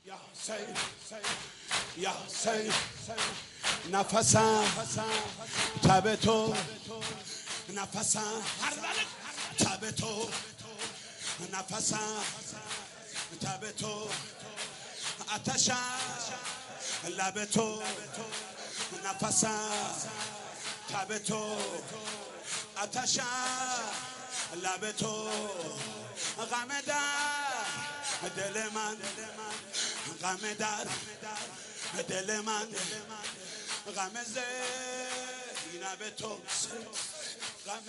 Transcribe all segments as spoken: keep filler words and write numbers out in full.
یا سید یا سید نفسم تب تو نفسم تب تو نفسم تب تو آتشم لب تو نفسم تب تو آتشم لب تو غم در دل من غم در دل من غم زینب تو غم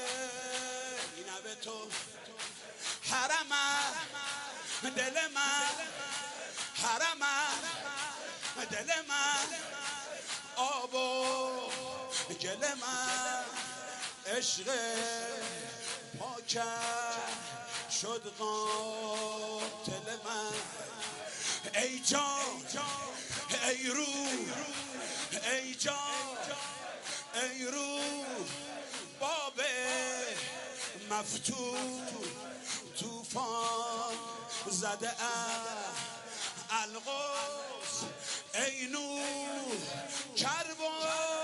زینب تو حرم دل من حرم دل من آب و گل من عشق پاکر شد قاتل من ای جان ای روح ای جان ای روح باب مفتوح طوفان زده القدس ای نور کربلا